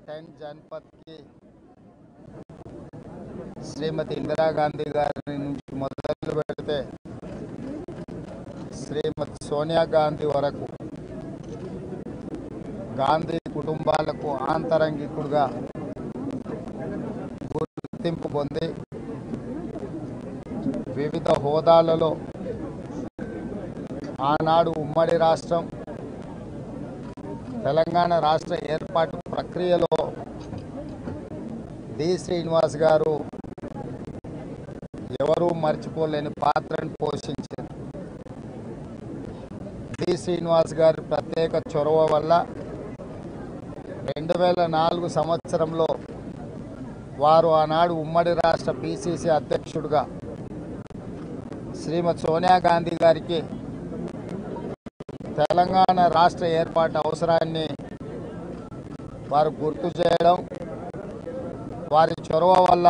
10 जनपद की శ్రీమతి ఇందిరా గాంధీ గారి నుంచి మొదలు పెడితే శ్రీమతి సోనియా గాంధీ వరకు గాంధీ కుటుంబాలకు ఆంతరంగికుడుగా గుర్తింపు పొంది వివిధ హోదాలలో ఆనాడు ఉమ్మడి రాష్ట్రం తెలంగాణ రాష్ట్ర ఏర్పాటు ప్రక్రియలో డి శ్రీనివాస్ గారు ఎవరూ మర్చిపోలేని పాత్రను పోషించారు. డి శ్రీనివాస్ గారి ప్రత్యేక చొరవ వల్ల 2004 సంవత్సరంలో వారు ఆనాడు ఉమ్మడి రాష్ట్ర పిసిసి అధ్యక్షుడిగా శ్రీమతి సోనియా గాంధీ గారికి తెలంగాణ రాష్ట్ర ఏర్పాటు అవసరాన్ని వారు గుర్తు చేయడం, వారి చొరవ వల్ల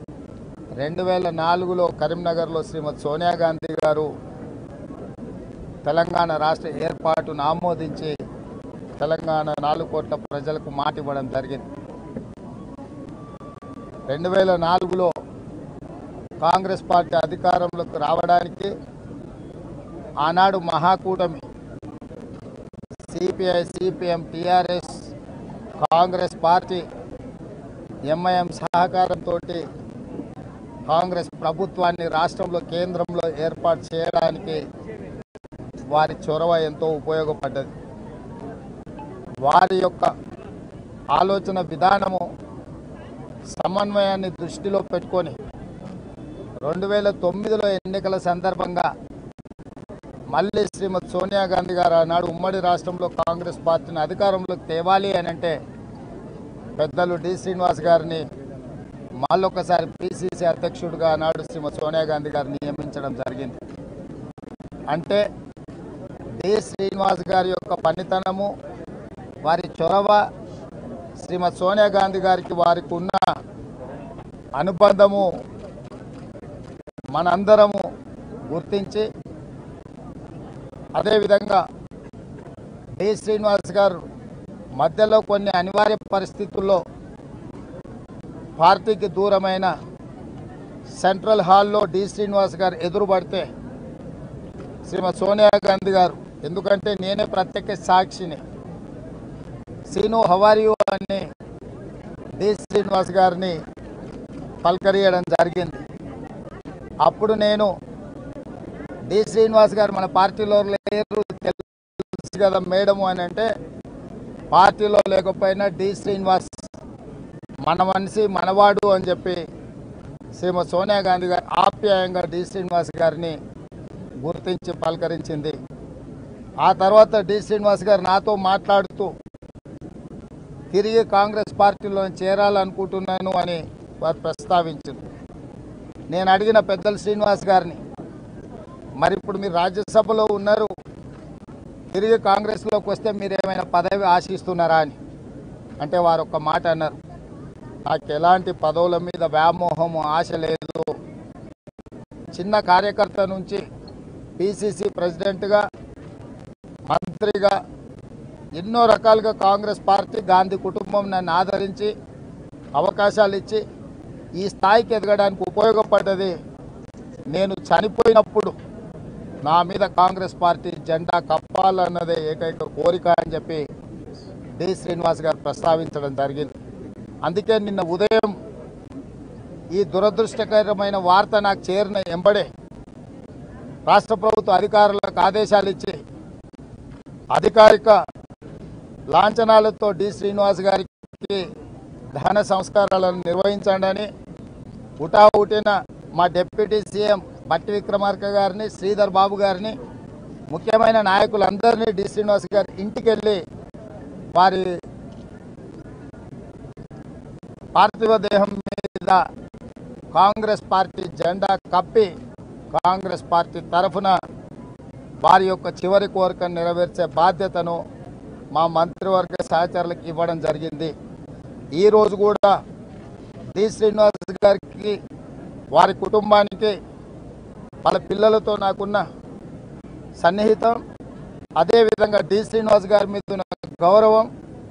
2004లో కరీంనగర్లో శ్రీమతి సోనియా గాంధీ గారు తెలంగాణ రాష్ట్ర ఏర్పాటును ఆమోదించి తెలంగాణ 4 కోట్ల ప్రజలకు మాట ఇవ్వడం జరిగింది. 2004లో కాంగ్రెస్ పార్టీ అధికారంలోకి రావడానికి ఆనాడు Mahakutami CPI, CPM, TRS, Congress party, MIM సహకారంతో కాంగ్రెస్ ప్రభుత్వాన్ని రాష్ట్రంలో కేంద్రంలో ఏర్పాటు చేయడానికి వారి చొరవ ఎంతో ఉపయోగపడ్డది. వారి యొక్క ఆలోచన విధానము సమన్వయాన్ని దృష్టిలో పెట్టుకొని 2009లో ఎన్నికల సందర్భంగా మళ్ళీ శ్రీమతి సోనియా గాంధీ గారు ఆనాడు ఉమ్మడి రాష్ట్రంలో కాంగ్రెస్ పార్టీని అధికారంలోకి తేవాలి అని అంటే పెద్దలు డి శ్రీనివాస్ గారిని మళ్ళొకసారి పిసిసి అధ్యక్షుడిగా ఆనాడు శ్రీమతి సోనియా గాంధీ గారిని నియమించడం జరిగింది. అంటే డి శ్రీనివాస్ గారి యొక్క పనితనము, వారి చొరవ, శ్రీమతి సోనియా గాంధీ గారికి వారికి ఉన్న అనుబంధము మనందరము గుర్తించి, అదేవిధంగా డి శ్రీనివాస్ గారు మధ్యలో కొన్ని అనివార్య పరిస్థితుల్లో పార్టీకి దూరమైన సెంట్రల్ హాల్లో డి శ్రీనివాస్ గారు ఎదురుపడితే శ్రీమతి సోనియా గాంధీ గారు, ఎందుకంటే నేనే ప్రత్యక్ష సాక్షిని, సీను హవారియు అని డి శ్రీనివాస్ గారిని పలకరియడం జరిగింది. అప్పుడు నేను డి శ్రీనివాస్ గారు మన పార్టీలో లేరు తెలుసు కదా మేడము అని అంటే, పార్టీలో లేకపోయినా డి శ్రీనివాస్ మన మనిషి మనవాడు అని చెప్పి శ్రీమతి సోనియా గాంధీ గారు ఆప్యాయంగా డి శ్రీనివాస్ గారిని గుర్తించి పలకరించింది. ఆ తర్వాత డి శ్రీనివాస్ గారు నాతో మాట్లాడుతూ తిరిగి కాంగ్రెస్ పార్టీలో చేరాలనుకుంటున్నాను అని వారు ప్రస్తావించారు. నేను అడిగిన పెద్దలు శ్రీనివాస్ గారిని, మరి ఇప్పుడు మీరు రాజ్యసభలో ఉన్నారు, తిరిగి కాంగ్రెస్లోకి వస్తే మీరు ఏమైనా పదవి ఆశిస్తున్నారా అని అంటే వారు ఒక్క మాట అన్నారు, నాకు ఎలాంటి పదవుల మీద వ్యామోహము ఆశ లేదు. చిన్న కార్యకర్త నుంచి పిసిసి ప్రెసిడెంట్గా, మంత్రిగా ఎన్నో రకాలుగా కాంగ్రెస్ పార్టీ, గాంధీ కుటుంబం నన్ను ఆదరించి అవకాశాలు ఇచ్చి ఈ స్థాయికి ఎదగడానికి ఉపయోగపడ్డది. నేను చనిపోయినప్పుడు నా మీద కాంగ్రెస్ పార్టీ జెండా కప్పాలన్నదే ఏకైక కోరిక అని చెప్పి డి శ్రీనివాస్ గారు ప్రస్తావించడం జరిగింది. అందుకే నిన్న ఉదయం ఈ దురదృష్టకరమైన వార్త నాకు చేరిన ఎంబడే రాష్ట్ర ప్రభుత్వ అధికారులకు ఆదేశాలు ఇచ్చి అధికారిక లాంఛనాలతో డి శ్రీనివాస్ గారికి దహన సంస్కారాలను నిర్వహించండి, హుటాహుటిన మా డిప్యూటీ సీఎం బట్టి విక్రమార్క గారిని, శ్రీధర్ బాబు గారిని, ముఖ్యమైన నాయకులందరినీ డి శ్రీనివాస్ గారి ఇంటికి వెళ్ళి వారి పార్థివ దేహం మీద కాంగ్రెస్ పార్టీ జెండా కప్పి కాంగ్రెస్ పార్టీ తరఫున వారి యొక్క చివరి కోరికను నెరవేర్చే బాధ్యతను మా మంత్రివర్గ సహచరులకు ఇవ్వడం జరిగింది. ఈరోజు కూడా డి శ్రీనివాస్ గారికి, వారి కుటుంబానికి, వాళ్ళ పిల్లలతో నాకున్న సన్నిహితం, అదేవిధంగా డి శ్రీనివాస్ గారి మీద ఉన్న గౌరవం,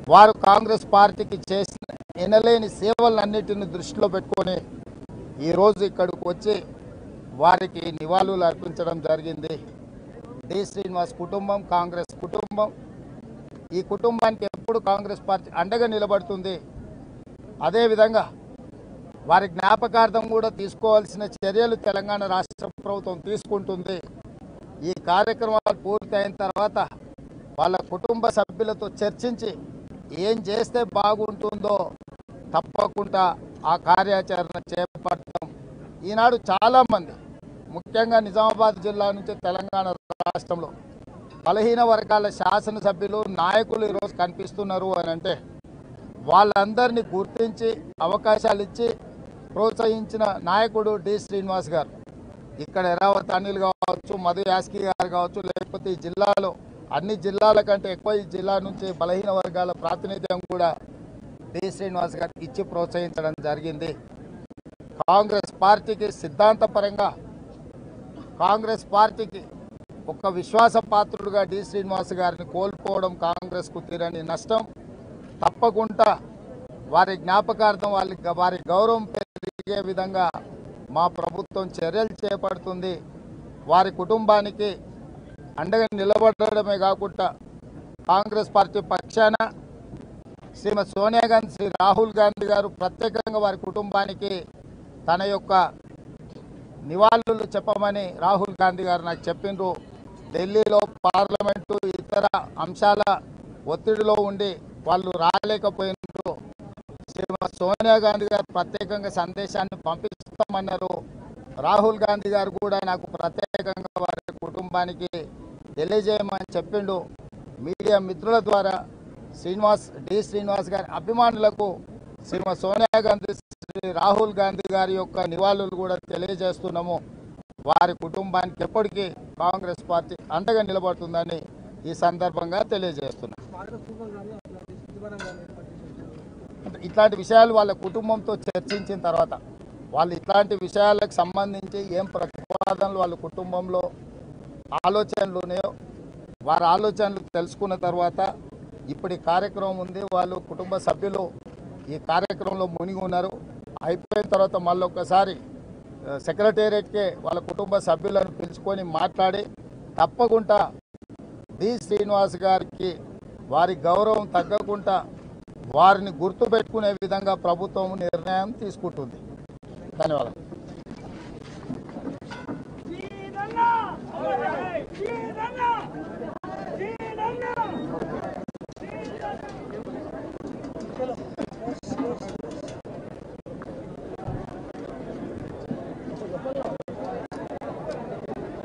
వారు కాంగ్రెస్ పార్టీకి చేసిన ఎనలేని సేవలన్నిటిని దృష్టిలో పెట్టుకొని ఈరోజు ఇక్కడికి వచ్చి వారికి నివాళులు అర్పించడం జరిగింది. డి శ్రీనివాస్ కుటుంబం కాంగ్రెస్ కుటుంబం. ఈ కుటుంబానికి ఎప్పుడు కాంగ్రెస్ పార్టీ అండగా నిలబడుతుంది. అదేవిధంగా వారి జ్ఞాపకార్థం కూడా తీసుకోవాల్సిన చర్యలు తెలంగాణ రాష్ట్ర ప్రభుత్వం తీసుకుంటుంది. ఈ కార్యక్రమాలు పూర్తయిన తర్వాత వాళ్ళ కుటుంబ సభ్యులతో చర్చించి ఏం చేస్తే బాగుంటుందో తప్పకుండా ఆ కార్యాచరణ చేపడతాం. ఈనాడు చాలామంది ముఖ్యంగా నిజామాబాద్ జిల్లా నుంచి తెలంగాణ రాష్ట్రంలో బలహీన వర్గాల శాసనసభ్యులు నాయకులు ఈరోజు కనిపిస్తున్నారు అని అంటే వాళ్ళందరినీ గుర్తించి అవకాశాలు ఇచ్చి ప్రోత్సహించిన నాయకుడు డి శ్రీనివాస్ గారు. ఇక్కడ ఎరావత్ అనిల్ కావచ్చు, మధు యాస్కి గారు కావచ్చు, లేకపోతే ఈ జిల్లాలో అన్ని జిల్లాల కంటే ఎక్కువ ఈ జిల్లా నుంచి బలహీన వర్గాల ప్రాతినిధ్యం కూడా డి శ్రీనివాస్ గారికి ఇచ్చి ప్రోత్సహించడం జరిగింది. కాంగ్రెస్ పార్టీకి సిద్ధాంతపరంగా కాంగ్రెస్ పార్టీకి ఒక విశ్వాసపాత్రుడుగా డి శ్రీనివాస్ గారిని కోల్పోవడం కాంగ్రెస్కు తీరని నష్టం. తప్పకుండా వారి జ్ఞాపకార్థం వారి గౌరవం పెరిగే విధంగా మా ప్రభుత్వం చర్యలు చేపడుతుంది. వారి కుటుంబానికి అండగా నిలబడడమే కాకుండా కాంగ్రెస్ పార్టీ పక్షాన శ్రీమతి సోనియా గాంధీ, శ్రీ రాహుల్ గాంధీ గారు ప్రత్యేకంగా వారి కుటుంబానికి తన యొక్క నివాళులు చెప్పమని రాహుల్ గాంధీ గారు నాకు చెప్పిండ్రు. ఢిల్లీలో పార్లమెంటు ఇతర అంశాల ఒత్తిడిలో ఉండి వాళ్ళు రాలేకపోయినారు. శ్రీమతి సోనియా గాంధీ గారు ప్రత్యేకంగా సందేశాన్ని పంపిస్తామన్నారు. రాహుల్ గాంధీ గారు కూడా నాకు ప్రత్యేకంగా వారి కుటుంబానికి తెలియజేయమని చెప్పిండు. మీడియా మిత్రుల ద్వారా డి శ్రీనివాస్ గారి అభిమానులకు శ్రీమతి సోనియా గాంధీ, శ్రీ రాహుల్ గాంధీ గారి యొక్క నివాళులు కూడా తెలియజేస్తున్నాము. వారి కుటుంబానికి ఎప్పటికీ కాంగ్రెస్ పార్టీ అండగా నిలబడుతుందని ఈ సందర్భంగా తెలియజేస్తున్నాం. ఇట్లాంటి విషయాలు వాళ్ళ కుటుంబంతో చర్చించిన తర్వాత వాళ్ళు ఇట్లాంటి విషయాలకు సంబంధించి ఏం ప్రతిపాదనలు వాళ్ళ కుటుంబంలో ఆలోచనలు ఉన్నాయో వారి ఆలోచనలు తెలుసుకున్న తర్వాత ఇప్పుడు ఈ కార్యక్రమం ఉంది. వాళ్ళు కుటుంబ సభ్యులు ఈ కార్యక్రమంలో మునిగి ఉన్నారు. అయిపోయిన తర్వాత మళ్ళీ ఒకసారి సెక్రటేరియట్కే వాళ్ళ కుటుంబ సభ్యులను పిలుచుకొని మాట్లాడి తప్పకుండా డి శ్రీనివాస్ గారికి వారి గౌరవం తగ్గకుండా వారిని గుర్తుపెట్టుకునే విధంగా ప్రభుత్వం నిర్ణయం తీసుకుంటుంది. ధన్యవాదాలు.